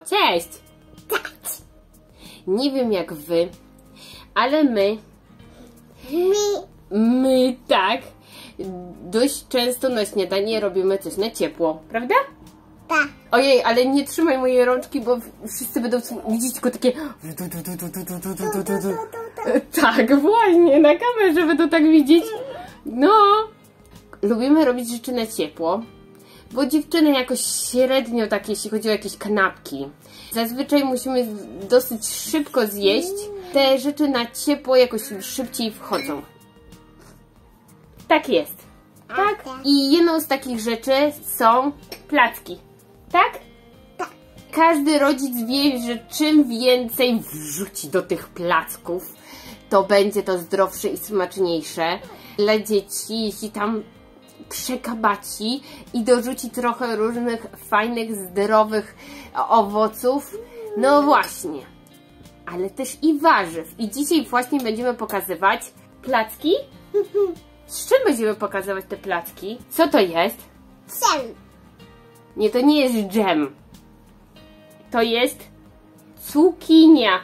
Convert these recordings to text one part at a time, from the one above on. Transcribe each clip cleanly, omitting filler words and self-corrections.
Cześć! Nie wiem jak wy, ale my tak, dość często na śniadanie robimy coś na ciepło, prawda? Tak. Ojej, ale nie trzymaj mojej rączki, bo wszyscy będą widzieć tylko takie... Tak, właśnie, na kamerze będą tak widzieć. No, lubimy robić rzeczy na ciepło, bo dziewczyny jakoś średnio tak, jeśli chodzi o jakieś kanapki. Zazwyczaj musimy dosyć szybko zjeść. Te rzeczy na ciepło jakoś szybciej wchodzą. Tak jest. Tak? I jedną z takich rzeczy są placki. Tak? Tak. Każdy rodzic wie, że czym więcej wrzuci do tych placków, to będzie to zdrowsze i smaczniejsze dla dzieci, jeśli tam przekabaci i dorzuci trochę różnych fajnych, zdrowych owoców. No właśnie. Ale też i warzyw. I dzisiaj właśnie będziemy pokazywać placki. Z czym będziemy pokazywać te placki? Co to jest? Dżem. Nie, to nie jest dżem. To jest cukinia.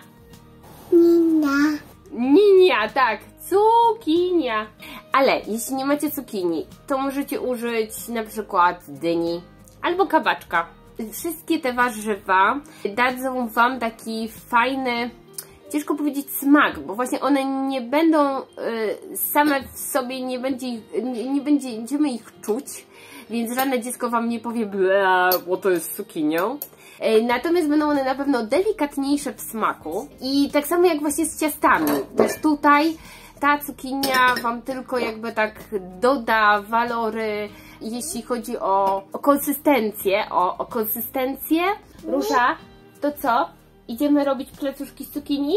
Ninia, tak. Cukinia. Ale jeśli nie macie cukinii, to możecie użyć na przykład dyni albo kabaczka. Wszystkie te warzywa dadzą wam taki fajny, ciężko powiedzieć smak, bo właśnie one nie będą same w sobie, nie będziemy ich czuć, więc żadne dziecko wam nie powie bo to jest cukinią. Natomiast będą one na pewno delikatniejsze w smaku i tak samo jak właśnie z ciastami. Też tutaj ta cukinia wam tylko jakby tak doda walory, jeśli chodzi o konsystencję. O konsystencję. Róża, to co? Idziemy robić plecuszki z cukinii?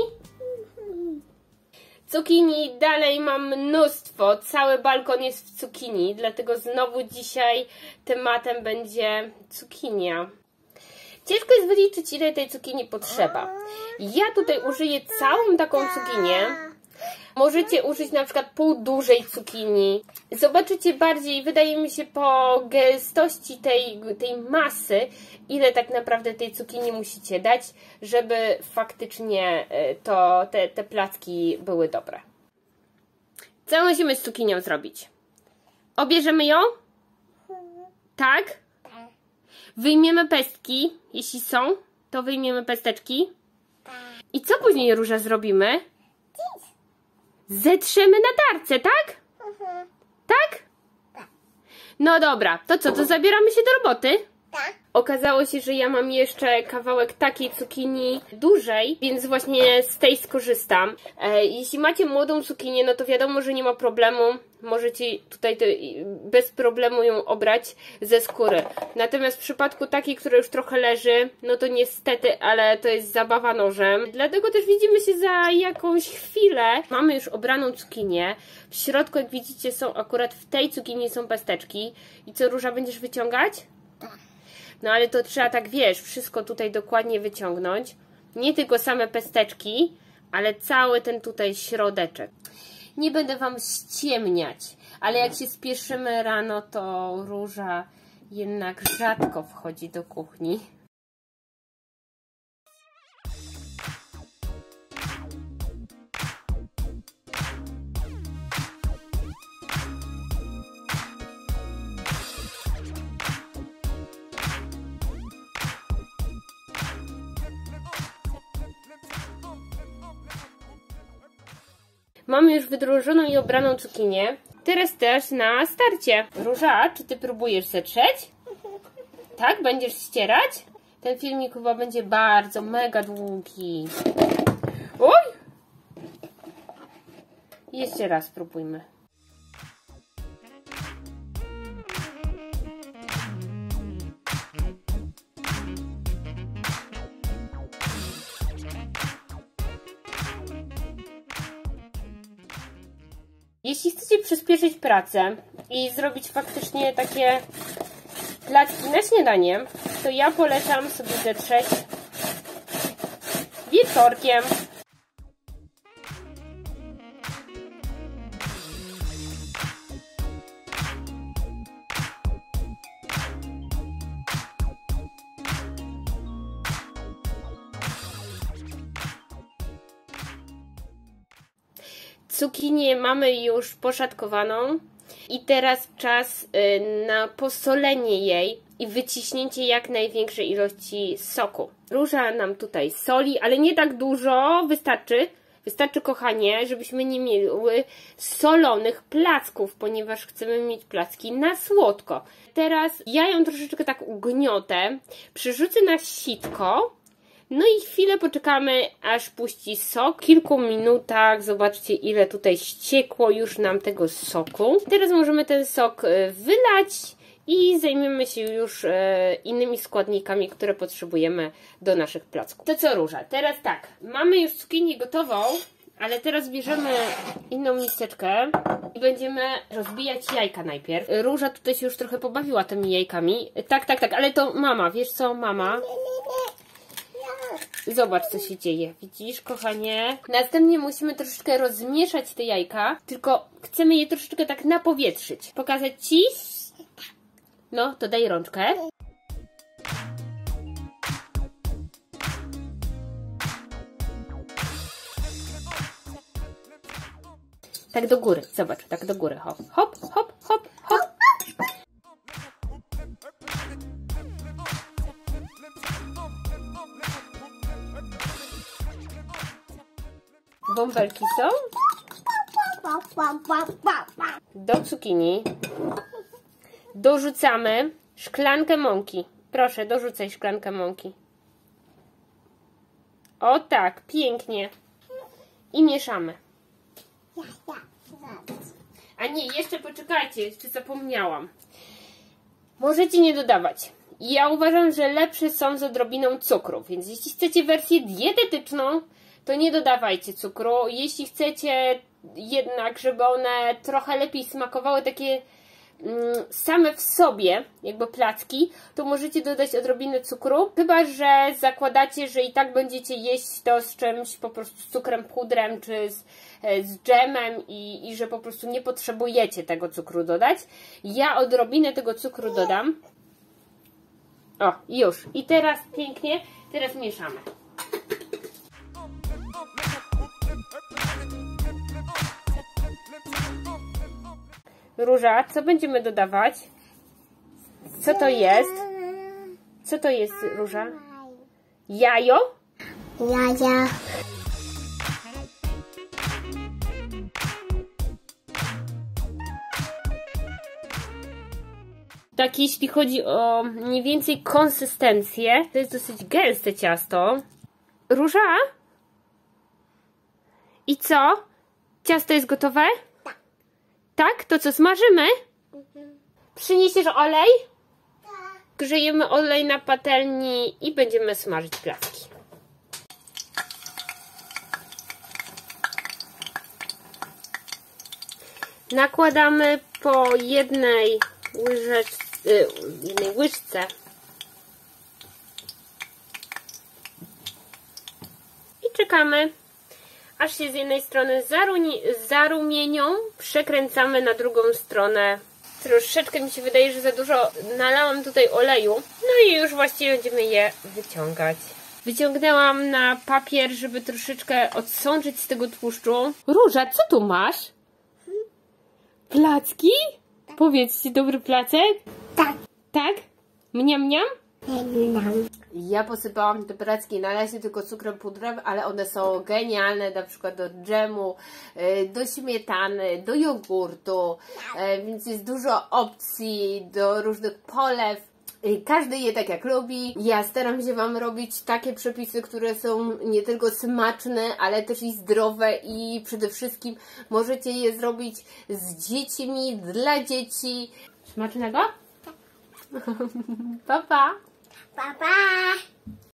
Cukinii dalej mam mnóstwo. Cały balkon jest w cukinii, dlatego znowu dzisiaj tematem będzie cukinia. Ciężko jest wyliczyć, ile tej cukinii potrzeba. Ja tutaj użyję całą taką cukinię. Możecie użyć na przykład pół dużej cukinii. Zobaczycie bardziej, wydaje mi się, po gęstości tej masy, ile tak naprawdę tej cukinii musicie dać, żeby faktycznie te placki były dobre. Co musimy z cukinią zrobić? Obierzemy ją? Tak? Wyjmiemy pestki, jeśli są, to wyjmiemy pesteczki. I co później, Róża, zrobimy? Zetrzemy na tarce, tak? Tak? No dobra, to co, to zabieramy się do roboty? Tak. Okazało się, że ja mam jeszcze kawałek takiej cukinii dużej, więc właśnie z tej skorzystam. Jeśli macie młodą cukinię, no to wiadomo, że nie ma problemu. Możecie tutaj bez problemu ją obrać ze skóry. Natomiast w przypadku takiej, która już trochę leży, no to niestety, ale to jest zabawa nożem. Dlatego też widzimy się za jakąś chwilę. Mamy już obraną cukinię. W środku, jak widzicie, są akurat w tej cukinii są pesteczki. I co, Róża, będziesz wyciągać? No ale to trzeba tak, wiesz, wszystko tutaj dokładnie wyciągnąć. Nie tylko same pesteczki, ale cały ten tutaj środeczek. Nie będę wam ściemniać, ale jak się spieszymy rano, to Róża jednak rzadko wchodzi do kuchni. Mamy już wydrożoną i obraną cukinię. Teraz też na starcie. Róża, czy ty próbujesz zetrzeć? Tak? Będziesz ścierać? Ten filmik chyba będzie bardzo, mega długi. Oj! Jeszcze raz spróbujmy. Jeśli chcecie przyspieszyć pracę i zrobić faktycznie takie placki na śniadanie, to ja polecam sobie zetrzeć wieczorkiem. Cukinię mamy już poszatkowaną i teraz czas na posolenie jej i wyciśnięcie jak największej ilości soku. Róża nam tutaj soli, ale nie tak dużo, wystarczy. Wystarczy, kochanie, żebyśmy nie miały solonych placków, ponieważ chcemy mieć placki na słodko. Teraz ja ją troszeczkę tak ugniotę, przerzucę na sitko, no i chwilę poczekamy, aż puści sok. W kilku minutach zobaczcie, ile tutaj ściekło już nam tego soku. Teraz możemy ten sok wylać i zajmiemy się już innymi składnikami, które potrzebujemy do naszych placków. To co, Róża? Teraz tak, mamy już cukinię gotową, ale teraz bierzemy inną miseczkę i będziemy rozbijać jajka najpierw. Róża tutaj się już trochę pobawiła tymi jajkami. Tak, ale to mama, wiesz co, mama? Zobacz, co się dzieje. Widzisz, kochanie? Następnie musimy troszeczkę rozmieszać te jajka, tylko chcemy je troszeczkę tak napowietrzyć. Pokazać Ci? No, to daj rączkę. Tak do góry, zobacz, tak do góry. Hop, hop, hop, hop, hop. Bąbelki są? Do cukinii dorzucamy szklankę mąki. Proszę, dorzucaj szklankę mąki. O tak, pięknie. I mieszamy. A nie, jeszcze poczekajcie, jeszcze zapomniałam. Możecie nie dodawać. Ja uważam, że lepsze są z odrobiną cukru, więc jeśli chcecie wersję dietetyczną, to nie dodawajcie cukru. Jeśli chcecie jednak, żeby one trochę lepiej smakowały, takie same w sobie, jakby placki, to możecie dodać odrobinę cukru, chyba że zakładacie, że i tak będziecie jeść to z czymś, po prostu z cukrem pudrem, czy z dżemem i że po prostu nie potrzebujecie tego cukru dodać. Ja odrobinę tego cukru dodam. O, już. I teraz pięknie, teraz mieszamy. Róża, co będziemy dodawać? Co to jest? Co to jest, Róża? Jajo? Jaja. Tak, jeśli chodzi o mniej więcej konsystencję, to jest dosyć gęste ciasto. Róża? I co? Ciasto jest gotowe? Tak. Tak? To co, smażymy? Przyniesiesz olej? Tak. Grzejemy olej na patelni i będziemy smażyć placki. Nakładamy po jednej łyżce i czekamy, aż się z jednej strony zarumienią, przekręcamy na drugą stronę. Troszeczkę mi się wydaje, że za dużo nalałam tutaj oleju, no i już właściwie będziemy je wyciągać. Wyciągnęłam na papier, żeby troszeczkę odsączyć z tego tłuszczu. Róża, co tu masz? Placki? Powiedzcie, dobry placek? Tak. Tak? Mniam, mniam? Nam. Ja posypałam te placki na razie tylko cukrem pudrem, ale one są genialne, na przykład do dżemu, do śmietany, do jogurtu, więc jest dużo opcji do różnych polew. Każdy je tak jak lubi. Ja staram się Wam robić takie przepisy, które są nie tylko smaczne, ale też i zdrowe i przede wszystkim możecie je zrobić z dziećmi, dla dzieci. Smacznego? Pa, pa! Pa, pa.